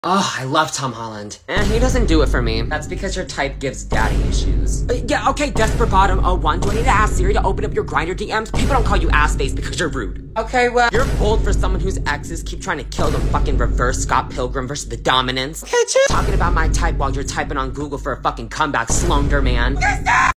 Oh, I love Tom Holland. He doesn't do it for me. That's because your type gives daddy issues. Yeah, okay, Desperate Bottom 01. Do I need to ask Siri to open up your Grindr DMs? People don't call you ass face because you're rude. Okay, well, you're bold for someone whose exes keep trying to kill the fucking reverse Scott Pilgrim versus the Dominance. Okay, chill. Talking about my type while you're typing on Google for a fucking comeback, Slender man.